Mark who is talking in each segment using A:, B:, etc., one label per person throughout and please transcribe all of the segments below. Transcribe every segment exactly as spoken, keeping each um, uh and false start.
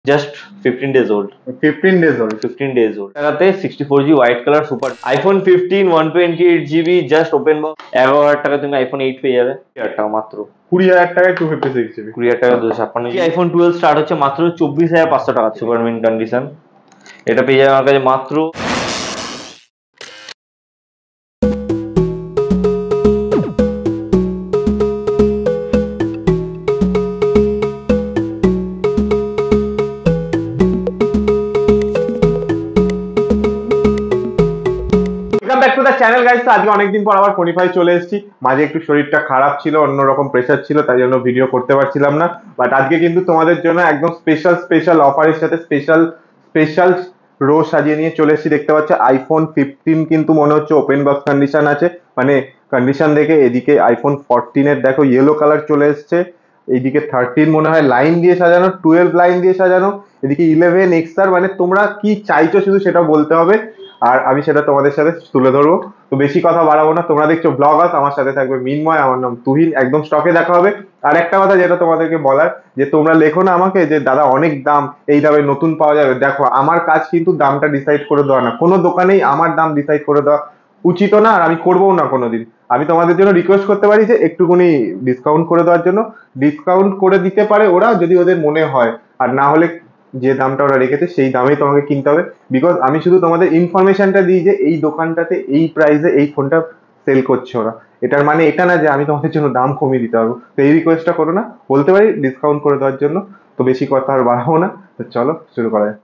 A: Just fifteen days old
B: fifteen days old
A: fifteen days old টাকাতে sixty four G white colour super iPhone fifteen one twenty eight GB just open box এগারো হাজার টাকা তুমি iPhone eight পেয়ে যাবে হাজার টাকা মাত্র
B: কুড়ি হাজার টাকায় টু ফিফটি সিক্স জিবি
A: কুড়ি হাজার টাকা দুশো ছাপ্পান্ন আইফোন টুয়েলভ স্টার্ট হচ্ছে মাত্র চব্বিশ হাজার পাঁচশো টাকা সুপার মিন কন্ডিশন এটা পেয়ে যাবে আমার কাছে মাত্র
B: চ্যানেল গাইস, তো আজকে অনেকদিন পর আবার ফোনিফাই চলে এসেছি। মাঝে একটু শরীরটা খারাপ ছিল, অন্যরকম প্রেশার ছিল, তাই জন্য ভিডিও করতে পারছিলাম না। বাট আজকে কিন্তু তোমাদের জন্য একদম স্পেশাল স্পেশাল অফারের সাথে স্পেশাল স্পেশাল রো সাজিয়ে নিয়ে চলে এসেছি। দেখতে পাচ্ছ আইফোন ফিফটিন কিন্তু মনে হচ্ছে ওপেন বক্স কন্ডিশন আছে, মানে কন্ডিশন দেখে। এদিকে আইফোন ফোরটিন এর দেখো ইয়েলো কালার চলে এসছে, এইদিকে থার্টিন মনে হয় লাইন দিয়ে সাজানো, টুয়েলভ লাইন দিয়ে সাজানো, এদিকে ইলেভেন এক্সআর, মানে তোমরা কি চাইছো শুধু সেটা বলতে হবে, আর আমি সেটা তোমাদের সাথে তুলে ধরবো। তো বেশি কথা বাড়াবো না, তোমরা দেখছো ব্লগার্স, আমার সাথে থাকবে মিনময়, আমার নাম তুহিন। একদম স্টকে দেখা হবে। আর একটা কথা যেটা তোমাদেরকে বলার, যে তোমরা লেখো না আমাকে যে দাদা অনেক দাম, এই দামে নতুন পাওয়া যাবে। দেখো, আমার কাজ কিন্তু দামটা ডিসাইড করে দেওয়া না, কোনো দোকানেই আমার দাম ডিসাইড করে দেওয়া উচিত না, আর আমি করবোও না কোনোদিন। আমি তোমাদের জন্য রিকোয়েস্ট করতে পারি যে একটুখানি ডিসকাউন্ট করে দেওয়ার জন্য। ডিসকাউন্ট করে দিতে পারে ওরা যদি ওদের মনে হয়, আর না হলে যে দামটা ওরা রেখেছে সেই দামেই তোমাকে কিনতে হবে। বিকজ আমি শুধু তোমাদের ইনফরমেশনটা দিই যে এই দোকানটাতে এই প্রাইসে এই ফোনটা সেল করছে ওরা, এটার মানে এটা না যে আমি তোমাদের জন্য দাম কমিয়ে দিতে পারবো। তো এই রিকোয়েস্টটা করো না, বলতে পারি ডিসকাউন্ট করে দেওয়ার জন্য। তো বেশি কথা আর বাড়াবো না, তো চলো শুরু করা যায়।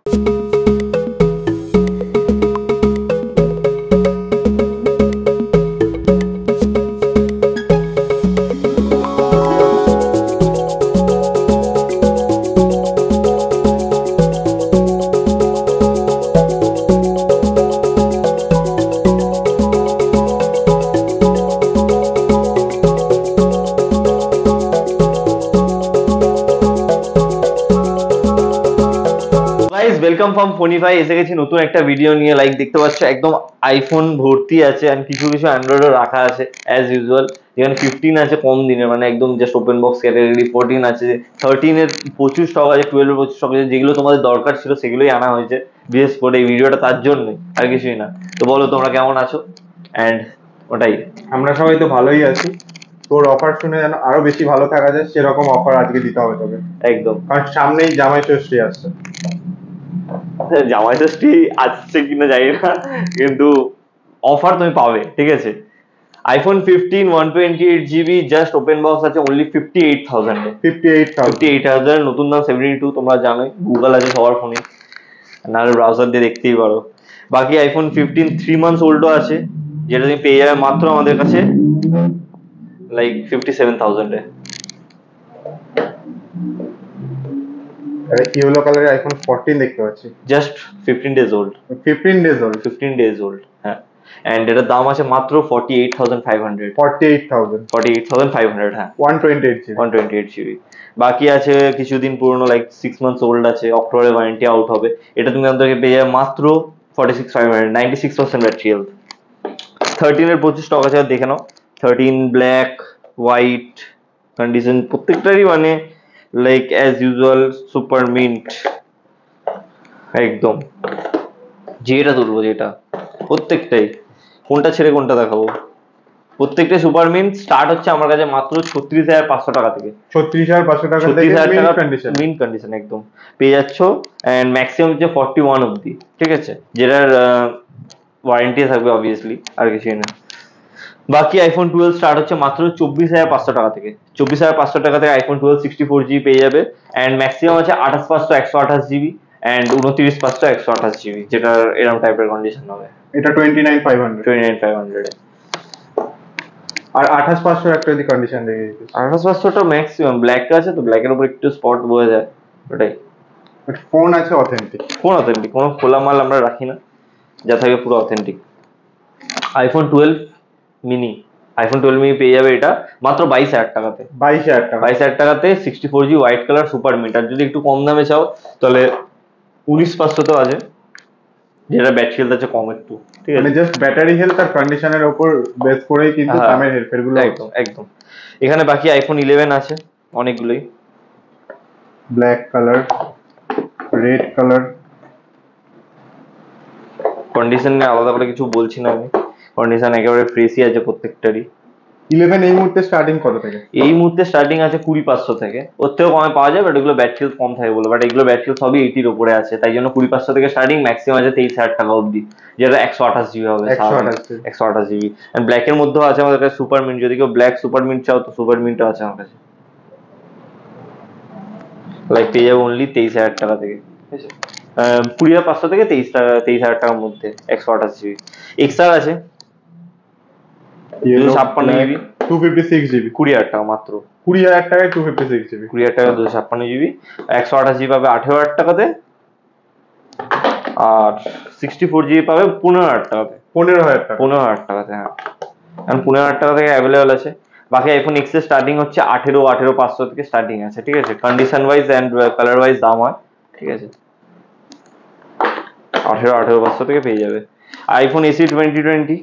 A: ওয়েলকাম ফ্রম ফোনিফাই, এসে গেছি নতুন একটা ভিডিও নিয়ে। লাইক দেখতে পাচ্ছ একদম আইফোন ভর্তি আছে, আর কিছু কিছু অ্যান্ড্রয়েডও রাখা আছে অ্যাজ ইউজুয়াল। যেখানে ফিফটিন আছে কম দিনের, মানে একদম just open box category. Fourteen আছে, থার্টিনের প্রচুর স্টক আছে, টুয়েলভের প্রচুর স্টক আছে। যেগুলো তোমাদের দরকার ছিল সেগুলোই আনা হয়েছে বিশেষ করে এই ভিডিওটা তার জন্যই, আর কিছুই না। তো বলো তোমরা কেমন আছো? অ্যান্ড ওটাই,
B: আমরা সবাই তো ভালোই আছি। তোর অফার শুনে যেন আরো বেশি ভালো থাকা যায়, সেরকম অফার আজকে দিতে হবে তোকে।
A: একদম,
B: কারণ সামনেই জামাই ষষ্ঠী আসছে।
A: জামাই ষষ্ঠী আসছে কিনা জানি না, কিন্তু অফার তুমি পাবে, ঠিক আছে। IPhone fifteen one twenty eight GB just open box আছে only fifty eight thousand
B: fifty eight
A: fifty eight thousand নতুন দাম সেভেন্টি টু। তোমরা জানোই গুগল আছে সবার ফোনে, নাহলে ব্রাউজার দিয়ে দেখতেই পারো। বাকি আইফোন ফিফটিন থ্রি মান্থস ওল্ডও আছে, যেটা তুমি পেয়ে যাবে মাত্র আমাদের কাছে লাইক ফিফটি সেভেন থাউজেন্ডে।
B: ইয়েলো কালারের আইফোন ফোরটিন দেখতে পাচ্ছি,
A: just fifteen days old
B: fifteen days old
A: fifteen days old হ্যাঁ। অ্যান্ড এটার দাম আছে মাত্র forty eight thousand five hundred
B: forty eight thousand
A: forty eight thousand five hundred হ্যাঁ,
B: one twenty eight GB
A: one twenty eight GB. বাকি আছে কিছুদিন পুরনো, লাইক সিক্স মান্থস ওল্ড আছে, অক্টোবরে ওয়ারেন্টি আউট হবে। এটা তুমি আমাদেরকে পেয়ে যাবে মাত্র forty six five hundred ninety six percent battery health. থার্টিনের প্রচুর স্টক আছে, দেখে নাও। থার্টিন ব্ল্যাক, হোয়াইট কন্ডিশন প্রত্যেকটারই, মানে like as usual super mint একদম। যেটা তুলবো যেটা, প্রত্যেকটাই। কোনটা ছেড়ে কোনটা দেখাবো? প্রত্যেকটা সুপার মিন্ট স্টার্ট হচ্ছে আমার কাছে মাত্র ছত্রিশ হাজার পাঁচশো টাকা থেকে।
B: ছত্রিশ হাজার পাঁচশো টাকা
A: ছত্রিশ হাজার টাকা
B: কন্ডিশন,
A: মিন্ট কন্ডিশন একদম পেয়ে যাচ্ছ। অ্যান্ড ম্যাক্সিমাম হচ্ছে ফর্টি ওয়ান অব্দি, ঠিক আছে, যেটার ওয়ারেন্টি থাকবে অবভিয়াসলি, আর কিছুই না। বাকি আইফোন টুয়েলভ স্টার্ট হচ্ছে মাত্র চব্বিশ হাজার পাঁচশো টাকা থেকে। চব্বিশ হাজার পাঁচশো টাকা থেকে iPhone twelve sixty four GB পেয়ে যাবে। অ্যান্ড ম্যাক্সিমাম আছে আঠাশ পাঁচশো একশো আঠাশ জিবি অ্যান্ড উনত্রিশ পাঁচশো একশো আঠাশ জিবি, যেটা এরকম টাইপের কন্ডিশন হবে।
B: এটা twenty nine five hundred
A: twenty nine five hundred
B: আর আঠাশ পাঁচশো একটা যদি কন্ডিশন দেখে দিচ্ছিস।
A: আঠাশ পাঁচশোটা ম্যাক্সিমাম। ব্ল্যাক আছে তো, ব্ল্যাকের উপর একটু স্পট বোঝা যায়, ওটাই।
B: ফোন আছে অথেন্টিক,
A: ফোন অথেন্টিক, কোনো খোলা মাল আমরা রাখি না, যা থাকে পুরো authentic. IPhone twelve mini, iPhone twelve mini পেয়ে যাবে এটা মাত্র বাইশ হাজার টাকাতে।
B: বাইশ হাজার টাকা
A: বাইশ হাজার টাকাতে sixty four G white colour super mint. আর যদি একটু কম দামে চাও তাহলে উনিশ পাঁচশো তো আছে, যেটা ব্যাটারি হেলথ আছে কম একটু, ঠিক আছে।
B: মানে জাস্ট ব্যাটারি হেলথ আর কন্ডিশনের উপর বেস করেই কিন্তু দামের হেরফের গুলো।
A: একদম একদম। এখানে বাকি আইফোন ইলেভেন আছে অনেকগুলোই,
B: black colour, red colour.
A: Condition নিয়ে আলাদা করে কিছু বলছি না আমি, কন্ডিশন একেবারে ফ্রেশই আছে প্রত্যেকটারই।
B: ইলেভেন এই মুহূর্তে স্টার্টিং কত থেকে?
A: এই মুহূর্তে স্টার্টিং আছে কুড়ি পাঁচশো থেকে, ওর থেকেও কমে পাওয়া যায়, বাট এগুলো ব্যাটারি কম থাকে বলে, বাট এগুলো ব্যাটারি সবই এইটির উপরে আছে, তাই জন্য কুড়ি পাঁচশো থেকে স্টার্টিং, ম্যাক্সিমাম আছে তেইশ হাজার টাকা অবধি, যেটা একশো আঠাশ জিবি হবে।
B: একশো আঠাশ
A: একশো আঠাশ জিবি ব্ল্যাক এর মধ্যেও আছে আমাদের কাছে সুপার মিন্ট, যদি কেউ ব্ল্যাক সুপার মিন্ট চাও তো সুপার মিন্টও আছে আমার কাছে, লাইক পেয়ে যাবে অনলি তেইশ হাজার টাকা থেকে, ঠিক আছে, কুড়ি হাজার পাঁচশো থেকে তেইশ টাকা তেইশ হাজার টাকার মধ্যে একশো আঠাশ জিবি। এক্সআর আছে দুশো ছাপ্পান্ন GB
B: two fifty six GB,
A: কুড়ি হাজার টাকা মাত্র,
B: কুড়ি হাজার টাকায় টু ফিফটি সিক্স জিবি,
A: কুড়ি হাজার টাকা দুশো ছাপ্পান্ন জিবি। একশো আঠাশ জিবি পাবে আঠেরো হাজার টাকাতে, আর সিক্সটি ফোর জিবি পাবে পনেরো হাজার টাকাতে।
B: পনেরো হাজার টাকা
A: পনেরো হাজার টাকাতে, হ্যাঁ, কারণ পনেরো হাজার টাকা থেকে অ্যাভেলেবেল আছে। বাকি আইফোন এক্স এর স্টার্টিং হচ্ছে আঠেরো আঠেরো পাঁচশো থেকে স্টার্টিং আছে, ঠিক আছে, condition wise and colour wise দাম হয়, ঠিক আছে, আঠেরো আঠেরো পাঁচশো থেকে পেয়ে যাবে। আইফোন এসি টোয়েন্টি টোয়েন্টি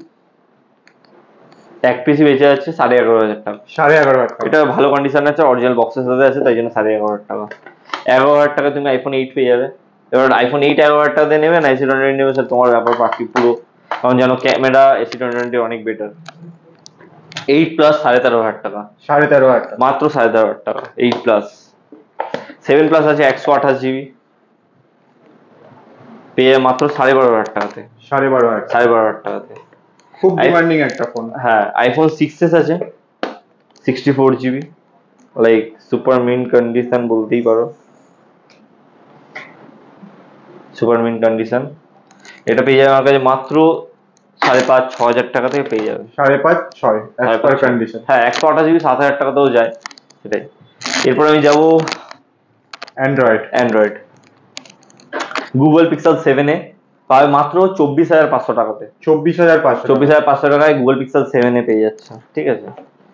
A: এক পিসি বেঁচে যাচ্ছে সাড়ে এগারো হাজার টাকা।
B: সাড়ে এগারো হাজার টাকা
A: এটা ভালো কন্ডিশন আছে, অরিজিনাল বক্সের সাথে আছে, তাই জন্য সাড়ে এগারো হাজার টাকা। এগারো হাজার টাকা তুমি আইফোন এইট পেয়ে যাবে। এবার আইফোন এইট এগারো হাজার টাকা দিয়ে নেবে না এসি টোয়েন্টি নেবে, স্যার তোমার ব্যাপার বাকি পুরো, কারণ জানো ক্যামেরা এসি টোয়েন্টি অনেক বেটার। এইট প্লাস সাড়ে তেরো হাজার টাকা,
B: সাড়ে তেরো হাজার টাকা
A: মাত্র সাড়ে তেরো হাজার টাকা এইট প্লাস। সেভেন প্লাস আছে একশো আঠাশ জিবি, পেয়ে মাত্র সাড়ে বারো হাজার টাকাতে,
B: সাড়ে বারো হাজার
A: সাড়ে বারো হাজার টাকাতে।
B: খুব ডিমান্ডিং একটা ফোন।
A: হ্যাঁ, আইফোন সিক্স এস আছে sixty four GB, like super mint condition বলতেই পারো, সুপার মিন্ট কন্ডিশন। এটা পেয়ে যাবে আমার কাছে মাত্র সাড়ে পাঁচ ছ হাজার টাকা থেকে পেয়ে যাবে।
B: সাড়ে পাঁচ ছয় কন্ডিশন,
A: হ্যাঁ, একশো আঠাশ জিবি সাত হাজার টাকাতেও যায়, সেটাই। এরপর আমি যাবো
B: Android.
A: Android Google Pixel seven A পাবে মাত্র চব্বিশ হাজার পাঁচশো টাকাতে,
B: চব্বিশ হাজার পাঁচশো
A: চব্বিশ হাজার পাঁচশো টাকায় গুগল পিক্সেল সেভেন এ পেয়ে যাচ্ছে, ঠিক আছে।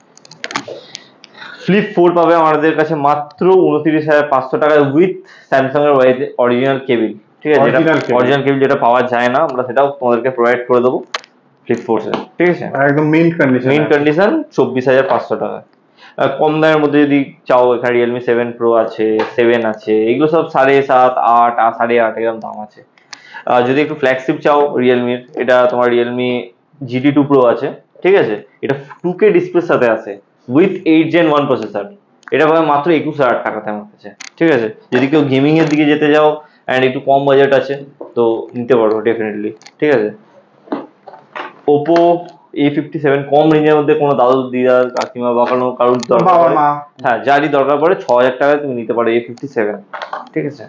A: ফ্লিপ ফোর পাবে আমাদের কাছে মাত্র উনত্রিশ হাজার পাঁচশো টাকায় উইথ স্যামসাং এর অরিজিনাল কেবিল, ঠিক আছে, অরিজিনাল কেবিল যেটা পাওয়া যায় না আমরা সেটাও তোমাদেরকে প্রোভাইড করে দেবো ফ্লিপ ফোর, ঠিক আছে,
B: একদম মিন্ট কন্ডিশন,
A: মিন্ট কন্ডিশন চব্বিশ হাজার পাঁচশো টাকা। কম দামের মধ্যে যদি চাও এখানে রিয়েলমি সেভেন প্রো আছে, সেভেন আছে, এগুলো সব সাড়ে সাত আট সাড়ে আট এরকম দাম আছে। যদি একটু ফ্ল্যাগশিপ চাও রিয়েলমির, এটা তোমার রিয়েলমি জিটি টু প্রো আছে, ঠিক আছে, এটা টু কে ডিসপ্লের সাথে আছে with eight Gen one processor, এটা পাবে মাত্র একুশ হাজার টাকাতে আমার কাছে, ঠিক আছে। যদি কেউ গেমিং এর দিকে যেতে যাও অ্যান্ড একটু কম বাজেট আছে তো নিতে পারো ডেফিনেটলি, ঠিক আছে। ওপো এ ফিফটি সেভেন কম রেঞ্জের মধ্যে কোনো দাদু দিদার কাকিমা বা কোনো কারোর দরকার পড়ে, হ্যাঁ যারই দরকার পড়ে ছ হাজার টাকায় তুমি নিতে পারো এ ফিফটি সেভেন, ঠিক আছে।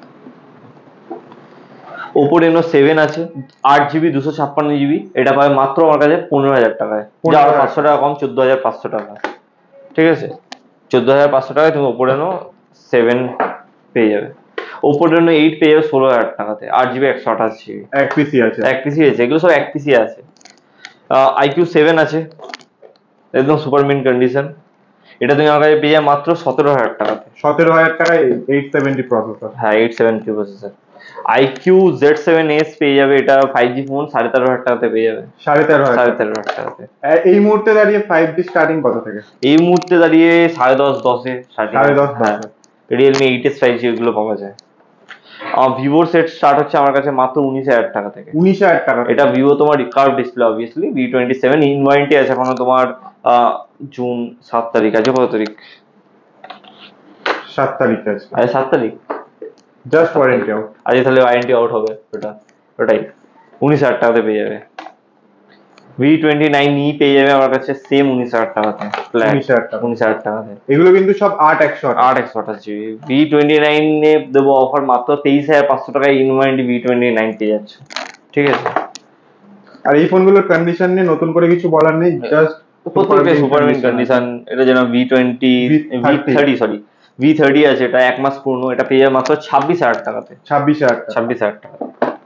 A: ওপো রেনো সেভেন আছে আট জিবি দুশো ছাপ্পান্ন জিবি, এটা পাবে মাত্র আমার কাছে পনেরো হাজার টাকায়, যা আরো পাঁচশো টাকা কম, চোদ্দ হাজার পাঁচশো টাকা, ঠিক আছে, চোদ্দ হাজার পাঁচশো টাকায় তুমি ওপো রেনো সেভেন পেয়ে যাবে। ওপো রেনো এইট পেয়ে যাবে ষোলো হাজার টাকাতে, আট জিবি একশো আঠাশ জিবি,
B: এক পিসি আছে,
A: এক পিসি আছে, এগুলো সব এক পিসি আছে। আইকিউ সেভেন আছে একদম সুপার মিন্ট কন্ডিশন, এটা তুমি আমার কাছে পেয়ে যাবে মাত্র সতেরো হাজার টাকাতে,
B: সতেরো হাজার টাকায় এইট সেভেন্টি প্রসেসর,
A: হ্যাঁ eight seventy processor. IQOO Z seven S পেয়ে যাবে, এটা ফাইভ জি ফোন সাড়ে তেরো হাজার টাকাতে পেয়ে যাবে,
B: সাড়ে তেরো
A: সাড়ে তেরো হাজার টাকাতে।
B: এই মুহূর্তে দাঁড়িয়ে ফাইভ জি স্টার্টিং কত থেকে?
A: এই মুহূর্তে দাঁড়িয়ে সাড়ে দশ দশে
B: সাড়ে দশ,
A: হ্যাঁ, Realme eight S five G এগুলো পাওয়া যায়। আর ভিভোর সেট স্টার্ট হচ্ছে আমার কাছে মাত্র উনিশ হাজার টাকা থেকে,
B: উনিশ হাজার টাকা।
A: এটা ভিভো তোমার curve display obviously V twenty seven in warranty আছে এখনো তোমার জুন সাত তারিখ আছে, কত তারিখ?
B: সাত তারিখ আছে,
A: আরে সাত তারিখ
B: জাস্ট ওয়ারেন্টি আউট,
A: আজকে তাহলে ওয়ারেন্টি আউট হবে ওটা, ওটাই উনিশ হাজার টাকাতে পেয়ে যাবে। ভি টোয়েন্টি নাইন ই পেয়ে যাবে আমার কাছে সেম উনিশ হাজার টাকাতে,
B: উনিশ হাজার টাকা,
A: উনিশ হাজার টাকাতে।
B: এগুলো কিন্তু সব আট একশো
A: আট একশো আঠাশ জিবি। ভি টোয়েন্টি নাইন এ দেবো অফার মাত্র তেইশ হাজার পাঁচশো টাকায় in warranty V twenty nine পেয়ে যাচ্ছে, ঠিক আছে।
B: আর এই ফোনগুলোর কন্ডিশন নিয়ে নতুন করে কিছু বলার নেই, জাস্ট
A: প্রত্যেকটা সুপার মিন্ট কন্ডিশন। এটা যেন V twenty V thirty sorry V thirty আছে, এটা এক মাস পুরনো, এটা পেয়ে যাবে মাত্র ছাব্বিশ হাজার টাকাতে,
B: ছাব্বিশ হাজার
A: ছাব্বিশ হাজার টাকা।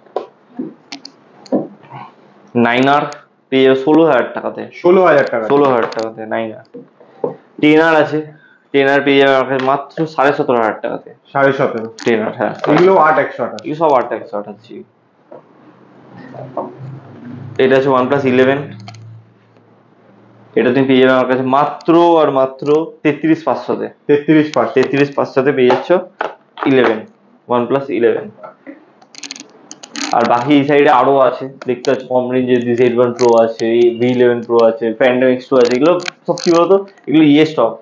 A: নাইন আর পেয়ে যাবে ষোলো হাজার টাকাতে,
B: ষোলো হাজার টাকা,
A: ষোলো হাজার টাকাতে নাইন আর। টেন আর আছে, টেন আর পেয়ে যাবে মাত্র সাড়ে সতেরো হাজার টাকাতে,
B: সাড়ে সতেরো
A: টেন আর, হ্যাঁ
B: এগুলো আট একশো আঠাশ,
A: এই সব আট একশো আঠাশ জিবি। এটা আছে ওয়ান প্লাস ইলেভেন, এটা তুমি পেয়ে যাবে আমার কাছে মাত্র আর মাত্র তেত্রিশ পাঁচশোতে,
B: তেত্রিশ পাঁচশো
A: তেত্রিশ পাঁচশোতে পেয়ে যাচ্ছ ইলেভেন OnePlus ইলেভেন। আর বাকি এই সাইডে আরো আছে, দেখতে পাচ্ছ কম রেঞ্জে জেড ওয়ান প্রো আছে, ভি ইলেভেন প্রো আছে, ফ্যান্টম এক্স টু আছে। এগুলো সব কি বলতো, এগুলো ইয়ে স্টক।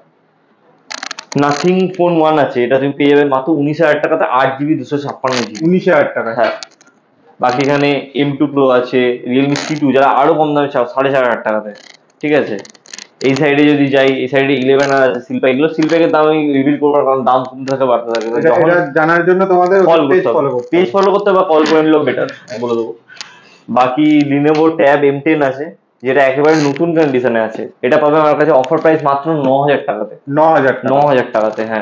A: নাথিং ফোন ওয়ান আছে, এটা তুমি পেয়ে যাবে মাত্র উনিশ হাজার টাকাতে, আট জিবি দুশো ছাপ্পান্ন জিবি।
B: উনিশ হাজার টাকা?
A: হ্যাঁ। বাকি এখানে এম টু প্রো আছে, রিয়েলমি সি টু, যারা আরো কম দামে চাও সাড়ে চার হাজার টাকাতে, ঠিক আছে। এই সাইডে যদি যাই, এই সাইডে ইলেভেন আর আছে সিলপ্যাক। এগুলো সিলপ্যাকের দাম আমি রিভিল করবো, কারণ দাম কমতে থাকে বাড়তে থাকে।
B: এটা জানার জন্য তোমাদের পেজ ফলো করতে
A: পেজ ফলো করতে বা কল করে নিলেও বেটার, বলে দেবো। বাকি লিনোভো ট্যাব এম টেন আছে, যেটা একেবারে নতুন কন্ডিশনে আছে। এটা পাবে আমার কাছে অফার প্রাইস মাত্র ন হাজার টাকাতে।
B: ন হাজার
A: ন হাজার টাকাতে, হ্যাঁ।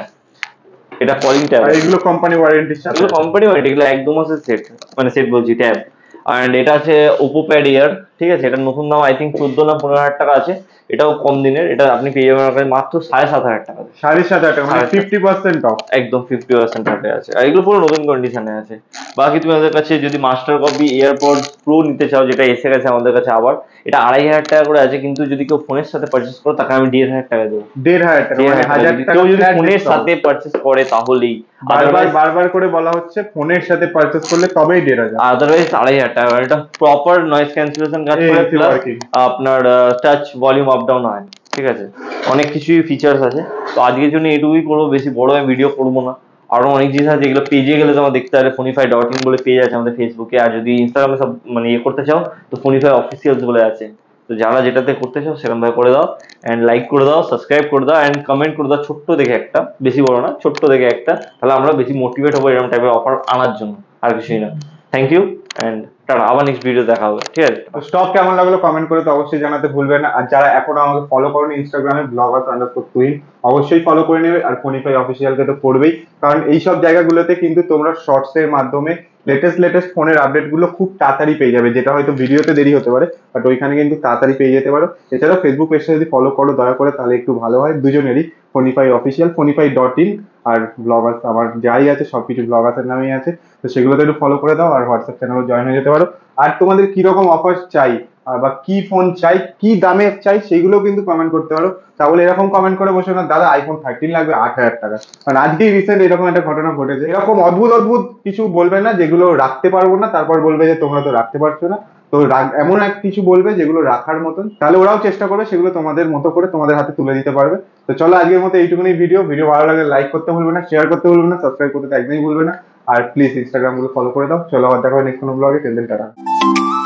A: এটা কলিং ট্যাব।
B: এগুলো কোম্পানি ওয়ারেন্টির সাথে?
A: এগুলো কোম্পানি ওয়ারেন্টি, এগুলো একদম আছে সেট, মানে সেট বলছি ট্যাব। অ্যান্ড এটা আছে ওপো প্যাড এয়ার, ঠিক আছে। এটা নতুন দাম আই থিঙ্ক চোদ্দ না পনেরো হাজার টাকা আছে। এটাও কম দিনের, এটা আপনি পেয়ে যাবেন মাত্র সাড়ে সাত হাজার টাকা।
B: সাড়ে সাত হাজার টাকা, মানে ফিফটি পার্সেন্ট অফ।
A: একদম ফিফটি পার্সেন্ট অফে আছে, আর এগুলো পুরো নতুন কন্ডিশনে আছে। বাকি তুমি আমাদের কাছে যদি মাস্টার কপি এয়ারপড প্রো নিতে চাও, যেটা এসে গেছে আমাদের কাছে আবার, এটা আড়াই হাজার টাকা করে আছে। কিন্তু যদি কেউ ফোনের সাথে পারচেস করো, তাকে আমি দেড় হাজার টাকা দেবো।
B: দেড় হাজার টাকা, মানে হাজার টাকা
A: কেউ যদি ফোনের সাথে পারচেস করে তাহলেই।
B: বারবার বারবার করে বলা হচ্ছে ফোনের সাথে পারচেস করলে তবেই দেড় হাজার,
A: আদারওয়াইজ আড়াই হাজার টাকা। এটা প্রপার নয়েজ ক্যান্সেলেশন কাজ করে, প্লাস আপনার টাচ ভলিউম আপ ডাউন হয়, ঠিক আছে। অনেক কিছুই ফিচার্স আছে। তো আজকের জন্য এটুকুই করবো, বেশি বড় আমি ভিডিও করবো না। আরো অনেক জিনিস আছে, যেগুলো পেজে গেলে তোমার দেখতে পারে। ফোনিফাই ডট ইন বলে পেজ আছে আমাদের ফেসবুকে, আর যদি ইনস্টাগ্রামে সব মানে ইয়ে করতে চাও তো ফোনিফাই অফিসিয়ালস বলে আছে। তো যারা যেটাতে করতে চাও সেরকম ভাবে করে দাও, অ্যান্ড লাইক করে দাও, সাবস্ক্রাইব করে দাও, অ্যান্ড কমেন্ট করে দাও ছোট্ট দেখে একটা, বেশি বড় না, ছোট্ট দেখে একটা। তাহলে আমরা বেশি মোটিভেট হবো এরকম টাইপের অফার আনার জন্য, আর কিছুই না। Thank you, and tata. আবার নেক্সট ভিডিও দেখা হবে, ঠিক আছে।
B: স্টক কেমন লাগলো কমেন্ট করে তো অবশ্যই জানাতে ভুলবেন না। আর যারা এখনো আমাকে ফলো করেনি ইনস্টাগ্রামে ব্লগার্স আন্ডারস্কোর টুইন, অবশ্যই ফলো করে নেবে। আর ফোনিফাই অফিসিয়ালকে তো করবেই, কারণ এইসব জায়গাগুলোতে কিন্তু তোমরা শর্টস এর মাধ্যমে লেটেস্ট লেটেস্ট ফোনের আপডেট গুলো খুব তাড়াতাড়ি পেয়ে যাবে, যেটা হয়তো ভিডিওতে দেরি হতে পারে, বাট ওইখানে কিন্তু তাড়াতাড়ি পেয়ে যেতে পারো। এছাড়াও ফেসবুক পেজটা যদি ফলো করো দয়া করে, তাহলে একটু ভালো হয় দুজনেরই। Phonify official, Phonify dot in, আর ব্লগার্স আমার যাই আছে সবকিছু ব্লগার্সের নামেই আছে। তো সেগুলোতে একটু ফলো করে দাও, আর হোয়াটসঅ্যাপ চ্যানেলে জয়েন হয়ে যেতে পারো। আর তোমাদের কিরকম অফার চাই বা কি ফোন চাই, কি দামে চাই, সেগুলো কিন্তু কমেন্ট করতে পারো। তাহলে এরকম কমেন্ট করে বসে না দাদা আইফোন থার্টিন লাগবে আট হাজার টাকা, কারণ আজকেই রিসেন্ট এরকম একটা ঘটনা ঘটেছে। এরকম অদ্ভুত অদ্ভুত কিছু বলবে না যেগুলো রাখতে পারবো না, তারপর বলবে যে তোমরা তো রাখতে পারছো না। তো এমন এক কিছু বলবে যেগুলো রাখার মতন, তাহলে ওরাও চেষ্টা করবে সেগুলো তোমাদের মতো করে তোমাদের হাতে তুলে দিতে পারবে। তো চলো আজকের মতো এইটুকুনি ভিডিও। ভিডিও ভালো লাগলে লাইক করতে ভুলবে না, শেয়ার করতে ভুলবে না, সাবস্ক্রাইব করতে একদমই ভুলবে না। আর প্লিজ ইনস্টাগ্রাম গুলো ফলো করে দাও। চলো আবার দেখা হবে নেক্সট কোনো ব্লগে। Ten tata.